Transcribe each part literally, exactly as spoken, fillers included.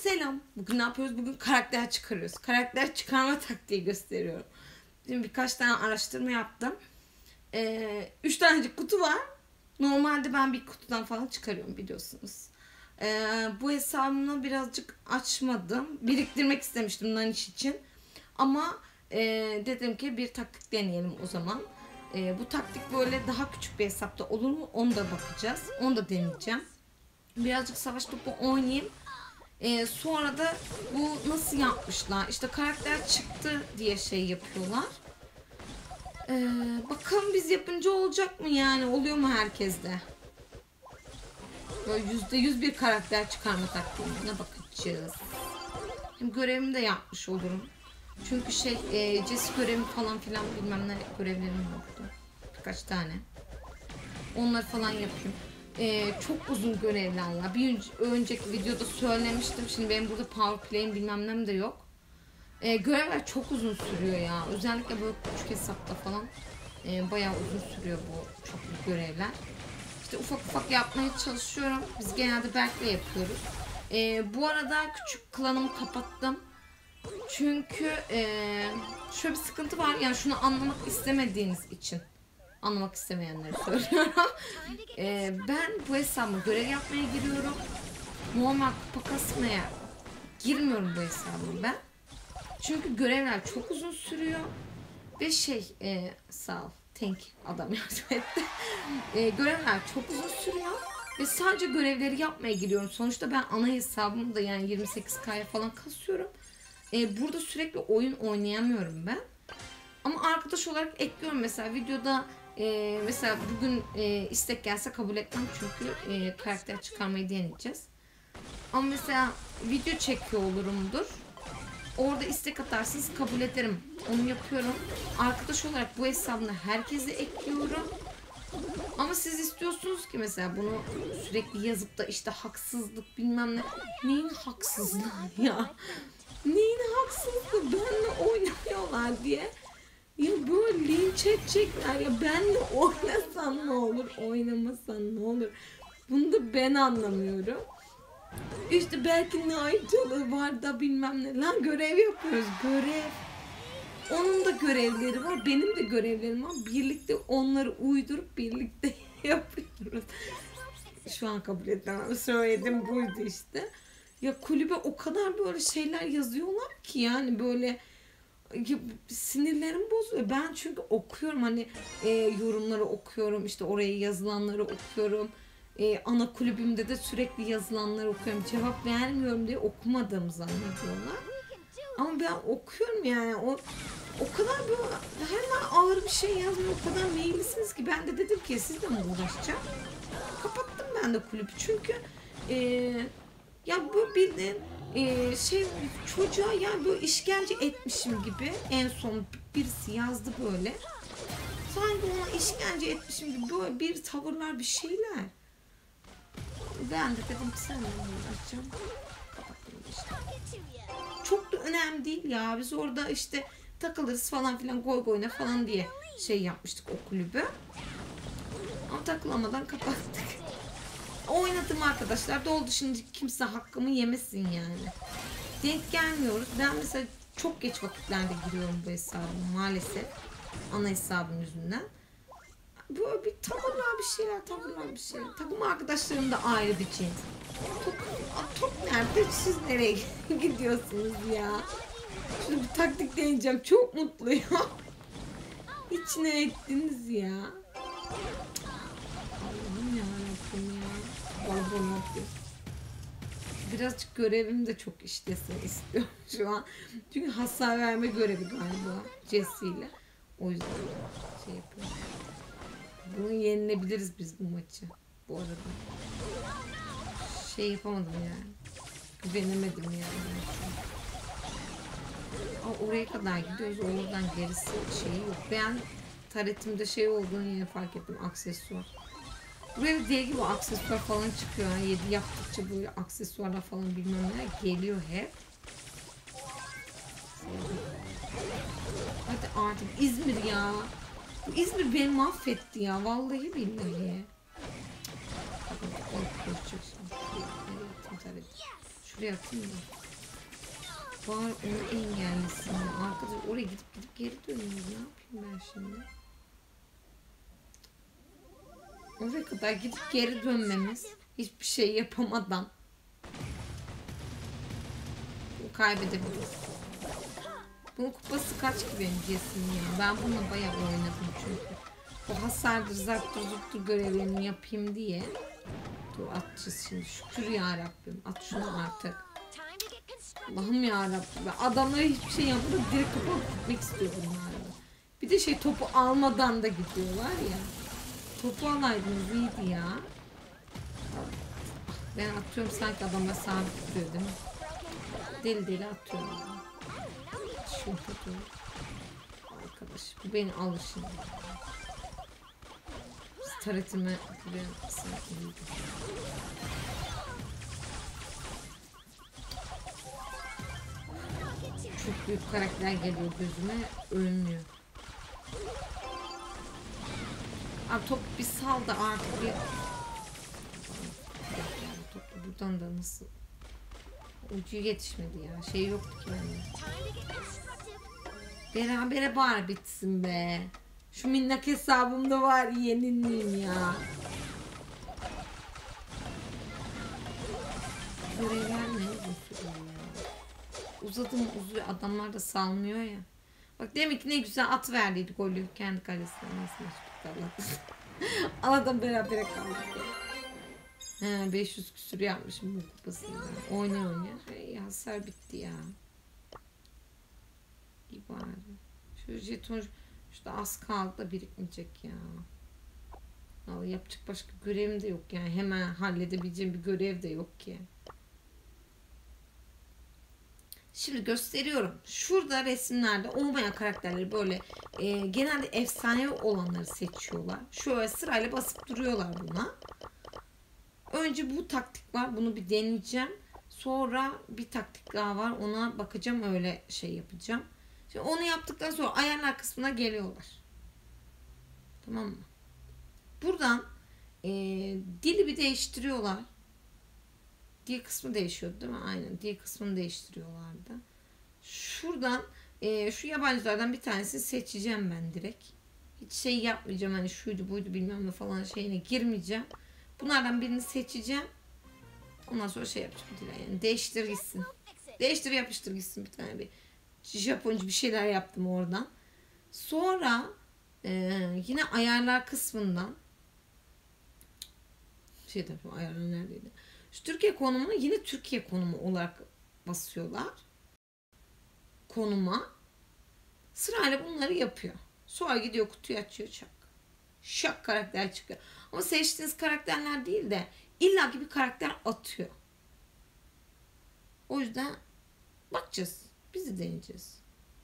Selam. Bugün ne yapıyoruz? Bugün karakter çıkarıyoruz. Karakter çıkarma taktiği gösteriyorum. Şimdi birkaç tane araştırma yaptım. Ee, üç tanecik kutu var. Normalde ben bir kutudan falan çıkarıyorum biliyorsunuz. Ee, bu hesabımı birazcık açmadım. Biriktirmek istemiştim Naniş için. Ama e, dedim ki bir taktik deneyelim o zaman. E, bu taktik böyle daha küçük bir hesapta olur mu? Onu da bakacağız. Onu da deneyeceğim. Birazcık savaş topu oynayayım. Ee, sonra da bu nasıl yapmışlar? İşte karakter çıktı diye şey yapıyorlar. Ee, bakalım biz yapınca olacak mı yani? Oluyor mu herkeste? Böyle yüzde yüz bir karakter çıkarma taktiğine bakacağız. Hem görevimi de yapmış olurum. Çünkü şey e, Jesse görevi falan filan bilmem ne görevlerim yoktu. Birkaç tane. Onları falan yapayım. Ee, çok uzun görevler ya. Bir önceki videoda söylemiştim. Şimdi benim burada power play'im bilmem nem de yok. Ee, görevler çok uzun sürüyor ya. Özellikle böyle küçük hesapta falan e, bayağı uzun sürüyor bu çok büyük görevler. İşte ufak ufak yapmaya çalışıyorum. Biz genelde Berk'le yapıyoruz. Ee, bu arada küçük klanımı kapattım. Çünkü e, şöyle bir sıkıntı var. Yani şunu anlamak istemediğiniz için. Anlamak istemeyenleri söylüyorum. ee, ben bu hesabıma görev yapmaya giriyorum. Normal kupa kasmaya girmiyorum bu hesabıma ben. Çünkü görevler çok uzun sürüyor. Ve şey e, sağ ol. Thank adam yardım etti. e, görevler çok uzun sürüyor. Ve sadece görevleri yapmaya giriyorum. Sonuçta ben ana hesabımda yani yirmi sekiz K'ya falan kasıyorum. E, burada sürekli oyun oynayamıyorum ben. Ama arkadaş olarak ekliyorum mesela videoda. Ee, mesela bugün e, istek gelse kabul etmem çünkü e, karakter çıkarmayı deneyeceğiz. Ama mesela video çekiyor olurumdur. Orada istek atarsınız kabul ederim. Onu yapıyorum. Arkadaş olarak bu hesabına herkesi ekliyorum. Ama siz istiyorsunuz ki mesela bunu sürekli yazıp da işte haksızlık bilmem ne. Neyin haksızlığı ya? Neyin haksızlığı? Benle oynamıyorlar diye. Ya böyle linç edecekler ya, benle oynasan ne olur, oynamasan ne olur, bunu da ben anlamıyorum. İşte belki ne ayrıcalığı var da bilmem ne. Lan görev yapıyoruz, görev. Onun da görevleri var, benim de görevlerim var. Birlikte onları uydurup birlikte yapıyoruz. Şu an kabul etmem, söyledim buydu işte. Ya kulübe o kadar böyle şeyler yazıyorlar ki yani böyle sinirlerim bozuyor. Ben çünkü okuyorum hani e, yorumları okuyorum, işte oraya yazılanları okuyorum. E, ana kulübümde de sürekli yazılanları okuyorum. Cevap vermiyorum diye okumadığımı zannediyorlar. Ama ben okuyorum yani. O o kadar böyle hemen ağır bir şey yazmıyor. O kadar meyillisiniz ki ben de dedim ki sizle mi uğraşacağım? Kapattım ben de kulübü çünkü e, ya bu bildiğin Ee, şey çocuğa yani böyle işkence etmişim gibi en son birisi yazdı böyle. Sanki ona işkence etmişim gibi böyle bir tavırlar bir şeyler. Ben de dedim ki seninle uğraşacağım. Kapattım işte. Çok da önemli değil ya. Biz orada işte takılırız falan filan goy goyna falan diye şey yapmıştık o kulübü. Ama takılamadan kapattık. Oynadım arkadaşlar. Doldu şimdi kimse hakkımı yemesin yani. Denk gelmiyoruz. Ben mesela çok geç vakitlerde giriyorum bu hesabı maalesef. Ana hesabım yüzünden. Böyle bir tavırlar bir şeyler tavırlar bir şeyler. Takım arkadaşlarım da ayrı bir cins. Top, top nerede? Siz nereye gidiyorsunuz ya? Şimdi bir taktik deneyeceğim. Çok mutluyum. Hiç ne ettiniz ya? Allah'ım yarabbim ya. Birazcık görevim de çok işlesin istiyorum şu an. Çünkü hasar verme görevi galiba Jesse ile. O yüzden şey yapıyorum. Bunu yenilebiliriz biz bu maçı. Bu arada. Şey yapamadım yani. Güvenemedim yani. Aa, oraya kadar gidiyoruz. Oradan gerisi şeyi yok. Ben taretimde şey olduğunu yine fark ettim. Aksesuar. Buraya diye gibi aksesuar falan çıkıyor. Yani yedi yaptıkça böyle aksesuarlar falan bilmem ne geliyor hep. Hadi artık İzmir ya. Bu İzmir beni mahvetti ya. Vallahi billahi. Şuraya atayım da. Bari onu engellesin. Arkadaş oraya gidip gidip geri dönüyoruz. Ne yapayım ben şimdi? Oraya kadar gidip geri dönmemiz. Hiçbir şey yapamadan. Kaybedebiliriz. Bunun kupası kaç ki benim kesin ya. Ben bununla bayağı oynadım çünkü. O hasardır, zarttır, zurttur görevlerini yapayım diye. Dur atacağız şimdi. Şükür ya Rabbim. At şunu artık. Allah'ım ya Rabbim. Adamlara hiçbir şey yapmadan direkt topu gitmek istiyor bunlarla. Bir de şey topu almadan da gidiyorlar ya. Topu alaydınız iyiydi ya. Ben atıyorum sanki adamla sabit duruyor değil mi? Deli deli atıyorum. Şunu tutuyorum. Arkadaş bu beni alır şimdi. Taretime buraya sanki iyiydi. Çok büyük karakter geliyor gözüme. Ölmüyor. Abi top bir sal da artık bir... Top buradan da nasıl... Ucu yetişmedi ya. Şey yoktu ki yani. Berabere bari bitsin be. Şu minnak hesabımda var yenilmeyeyim ya. Görevler ne uzun ya. Uzadım uzuyor. Adamlar da salmıyor ya. Bak demek ki ne güzel at verdiydi golü kendi kalesine. Nasıl maç bitti Allah'tan berabere kaldık. He, beş yüz küsur yapmışım bu kupasında. Oyna oyna. Hey, hasar bitti ya. İyi bari. Şu jeton şurada az kaldı da birikmeyecek ya. Vallahi yapacak başka görevim de yok yani. Hemen halledebileceğim bir görev de yok ki. Şimdi gösteriyorum. Şurada resimlerde olmayan karakterleri böyle e, genelde efsanevi olanları seçiyorlar. Şöyle sırayla basıp duruyorlar buna. Önce bu taktik var. Bunu bir deneyeceğim. Sonra bir taktik daha var. Ona bakacağım. Öyle şey yapacağım. Şimdi onu yaptıktan sonra ayarlar kısmına geliyorlar. Tamam mı? Buradan e, dili bir değiştiriyorlar. Dil kısmı değişiyordu değil mi? Aynen. Dil kısmını değiştiriyorlardı. Şuradan e, şu yabancılardan bir tanesini seçeceğim ben direkt. Hiç şey yapmayacağım. Hani şuydu buydu bilmem ne falan şeyine girmeyeceğim. Bunlardan birini seçeceğim. Ondan sonra şey yapacağım. Yani değiştir gitsin. Değiştir yapıştır gitsin bir tane bir. Japonca bir şeyler yaptım oradan. Sonra e, yine ayarlar kısmından şey tabii ayarlar neredeydi? Şu Türkiye konumunu yine Türkiye konumu olarak basıyorlar. Konuma. Sırayla bunları yapıyor. Sonra gidiyor kutuyu açıyor çak. Şak karakter çıkıyor. Ama seçtiğiniz karakterler değil de illaki bir karakter atıyor. O yüzden bakacağız. Bizi deneyeceğiz.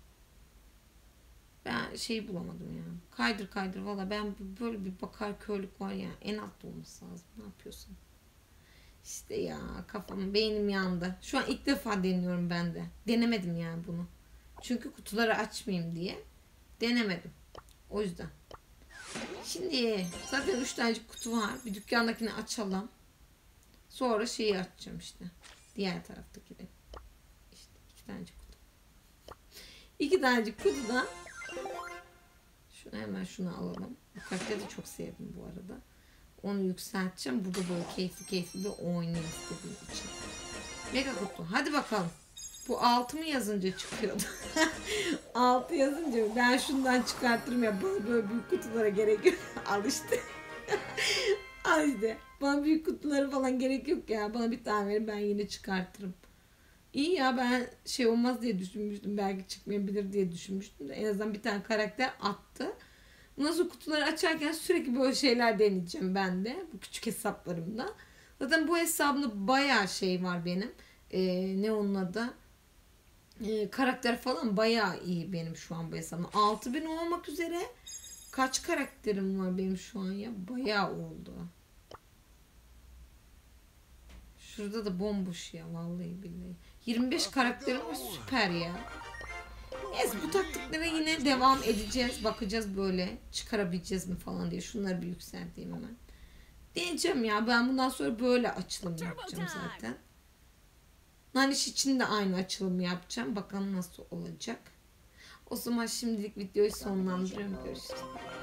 Ben şeyi bulamadım ya. Kaydır kaydır valla ben böyle bir bakar körlük var ya. En altta olması lazım. Ne yapıyorsun? İşte ya kafam beynim yandı. Şu an ilk defa deniyorum ben de. Denemedim yani bunu. Çünkü kutuları açmayayım diye. Denemedim. O yüzden. Şimdi zaten üç tane kutu var. Bir dükkandakini açalım. Sonra şeyi açacağım işte. Diğer taraftaki de. İşte iki tane kutu. İki tane kutudan şunu hemen şunu alalım. Bu karakteri de çok sevdim bu arada. Onu yükselteceğim. Burada böyle keyifli keyifli bir oynayayım istediğim için. Mega kutu. Hadi bakalım. Bu altı mı yazınca çıkıyordu? altı yazınca ben şundan çıkartırım ya. Bana böyle büyük kutulara gerek yok. Al işte. Al işte. Bana büyük kutuları falan gerek yok ya. Bana bir tane verin ben yine çıkartırım. İyi ya ben şey olmaz diye düşünmüştüm. Belki çıkmayabilir diye düşünmüştüm de. En azından bir tane karakter attı. Nasıl kutuları açarken sürekli böyle şeyler deneyeceğim ben de. Bu küçük hesaplarımda. Zaten bu hesabımda bayağı şey var benim. Ee, ne onun adı? Ee, karakter falan bayağı iyi benim şu an bu hesabımda. altı bin olmak üzere kaç karakterim var benim şu an ya? Bayağı oldu. Şurada da bomboş ya vallahi billahi. yirmi beş karakterim var süper ya. Neyse bu taktiklere yine devam edeceğiz. Bakacağız böyle çıkarabileceğiz mi falan diye. Şunları bir yükselteyim hemen. Diyeceğim ya ben bundan sonra böyle açılım yapacağım zaten. Naniş için de aynı açılımı yapacağım. Bakalım nasıl olacak. O zaman şimdilik videoyu sonlandırıyorum. Görüşürüz.